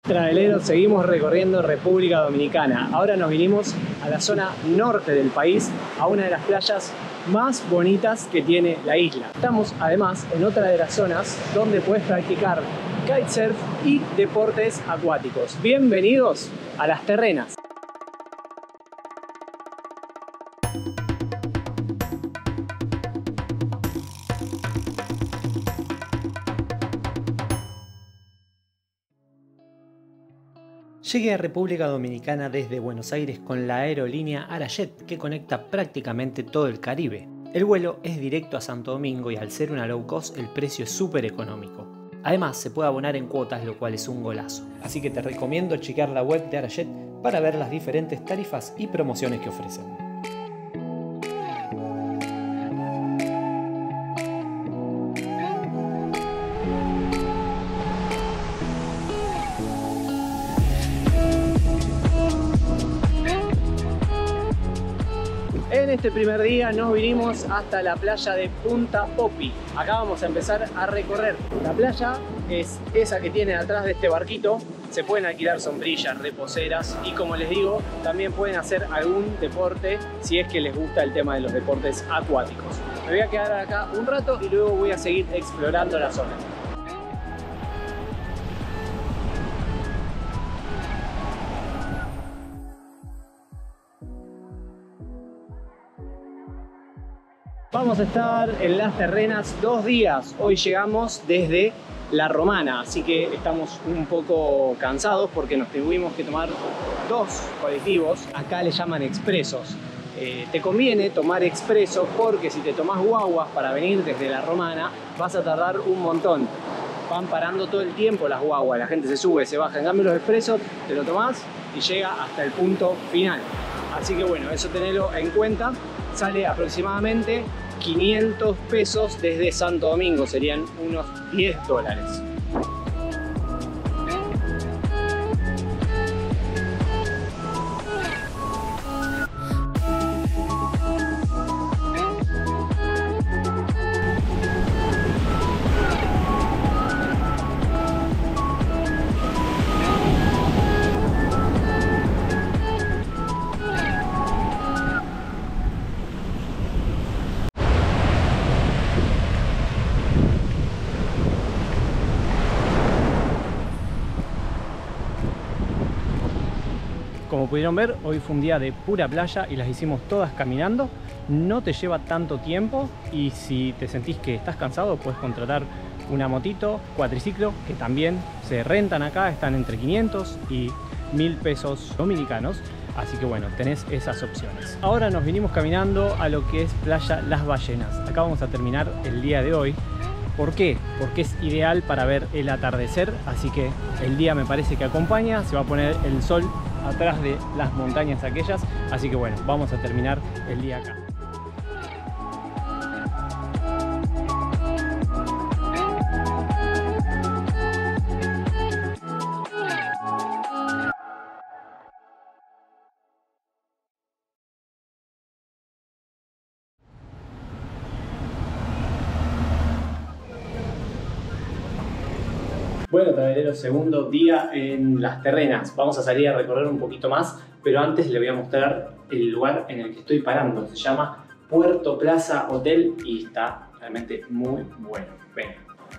Traveleros, seguimos recorriendo República Dominicana. Ahora nos vinimos a la zona norte del país, a una de las playas más bonitas que tiene la isla. Estamos además en otra de las zonas donde puedes practicar kitesurf y deportes acuáticos. Bienvenidos a Las Terrenas. Llegué a República Dominicana desde Buenos Aires con la aerolínea Arajet, que conecta prácticamente todo el Caribe. El vuelo es directo a Santo Domingo y al ser una low cost el precio es súper económico. Además se puede abonar en cuotas, lo cual es un golazo. Así que te recomiendo chequear la web de Arajet para ver las diferentes tarifas y promociones que ofrecen. En este primer día nos vinimos hasta la playa de Punta Popi. Acá vamos a empezar a recorrer. La playa es esa que tiene atrás de este barquito. Se pueden alquilar sombrillas, reposeras y, como les digo, también pueden hacer algún deporte si es que les gusta el tema de los deportes acuáticos. Me voy a quedar acá un rato y luego voy a seguir explorando la zona. Vamos a estar en Las Terrenas 2 días. Hoy llegamos desde La Romana, así que estamos un poco cansados porque nos tuvimos que tomar 2 colectivos. Acá le llaman expresos. Te conviene tomar expresos porque si te tomás guaguas para venir desde La Romana vas a tardar un montón. Van parando todo el tiempo las guaguas, la gente se sube, se baja. En cambio los expresos te lo tomás y llega hasta el punto final. Así que bueno, eso tenelo en cuenta. Sale aproximadamente 500 pesos desde Santo Domingo, serían unos $10. Como pudieron ver, hoy fue un día de pura playa y las hicimos todas caminando. No te lleva tanto tiempo y si te sentís que estás cansado puedes contratar una motito, cuatriciclo, que también se rentan acá, están entre 500 y 1000 pesos dominicanos. Así que bueno, tenés esas opciones. Ahora nos vinimos caminando a lo que es Playa Las Ballenas. Acá vamos a terminar el día de hoy. ¿Por qué? Porque es ideal para ver el atardecer, así que el día me parece que acompaña, se va a poner el sol atrás de las montañas aquellas, así que bueno, vamos a terminar el día acá. Bueno, traveleros, segundo día en Las Terrenas. Vamos a salir a recorrer un poquito más, pero antes les voy a mostrar el lugar en el que estoy parando. Se llama Puerto Plaza Hotel y está realmente muy bueno. Ven.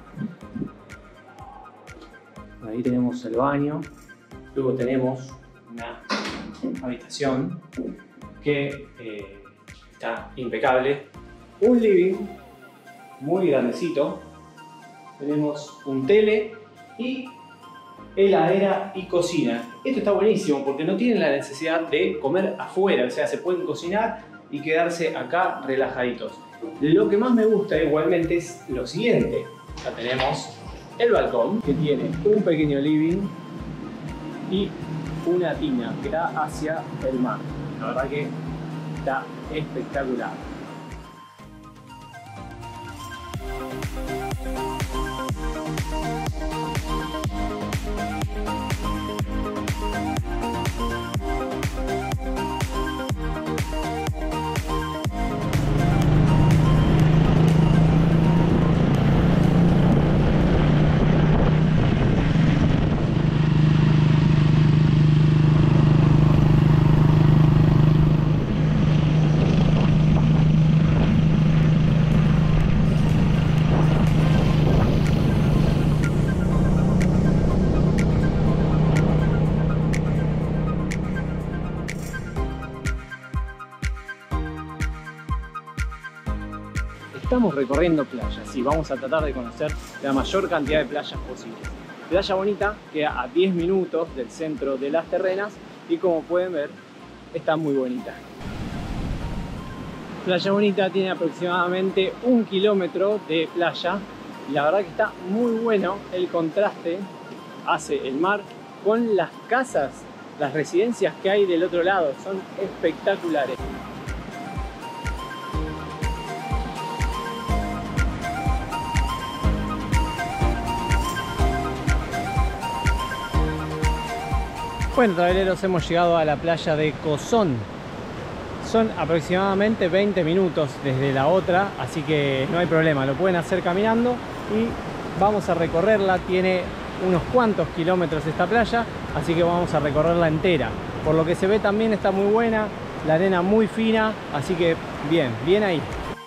Ahí tenemos el baño, luego tenemos una habitación que está impecable, un living muy grandecito, tenemos un tele y heladera y cocina. Esto está buenísimo porque no tienen la necesidad de comer afuera, o sea, se pueden cocinar y quedarse acá relajaditos. Lo que más me gusta igualmente es lo siguiente. Acá tenemos el balcón que tiene un pequeño living y una tina que da hacia el mar. La verdad que está espectacular. Estamos recorriendo playas y vamos a tratar de conocer la mayor cantidad de playas posibles. Playa Bonita queda a 10 minutos del centro de Las Terrenas y como pueden ver, está muy bonita. Playa Bonita tiene aproximadamente 1 kilómetro de playa y la verdad que está muy bueno el contraste hace el mar con las casas, las residencias que hay del otro lado, son espectaculares. Bueno, traveleros, hemos llegado a la playa de Cozón. Son aproximadamente 20 minutos desde la otra, así que no hay problema, lo pueden hacer caminando y vamos a recorrerla. Tiene unos cuantos kilómetros esta playa, así que vamos a recorrerla entera. Por lo que se ve también está muy buena, la arena muy fina, así que bien, bien ahí.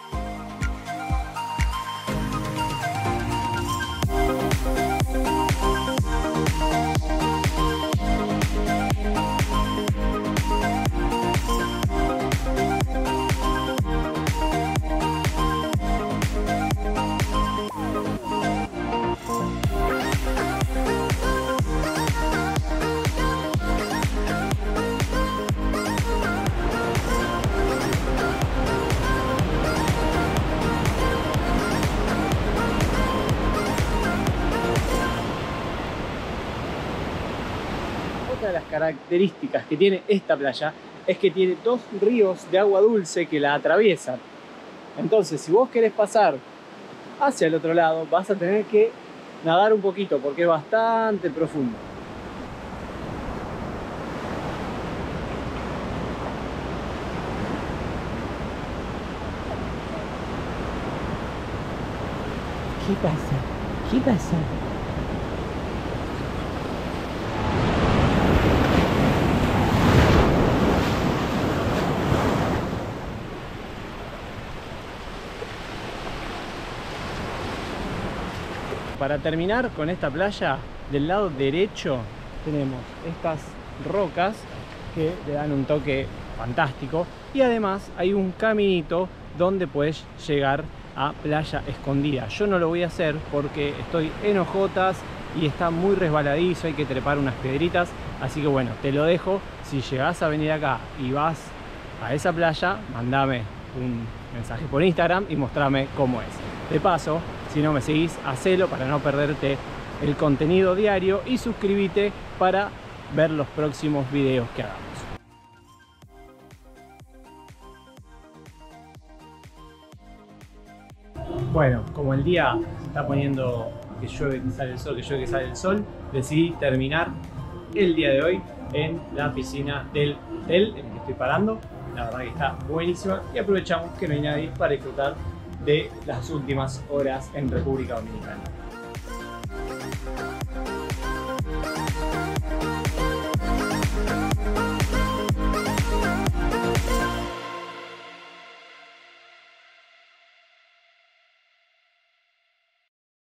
Otra de las características que tiene esta playa es que tiene 2 ríos de agua dulce que la atraviesan. Entonces, si vos querés pasar hacia el otro lado, vas a tener que nadar un poquito porque es bastante profundo. ¿Qué pasa? ¿Qué pasa? Para terminar con esta playa, del lado derecho tenemos estas rocas que le dan un toque fantástico y además hay un caminito donde puedes llegar a Playa Escondida. Yo no lo voy a hacer porque estoy en hojotas y está muy resbaladizo, hay que trepar unas piedritas, así que bueno, te lo dejo. Si llegás a venir acá y vas a esa playa, mandame un mensaje por Instagram y mostrame cómo es. De paso, si no me seguís, hacelo para no perderte el contenido diario y suscríbete para ver los próximos videos que hagamos. Bueno, como el día se está poniendo que llueve, que sale el sol, que llueve, que sale el sol, decidí terminar el día de hoy en la piscina del hotel en el que estoy parando. La verdad que está buenísima y aprovechamos que no hay nadie para disfrutar de las últimas horas en República Dominicana.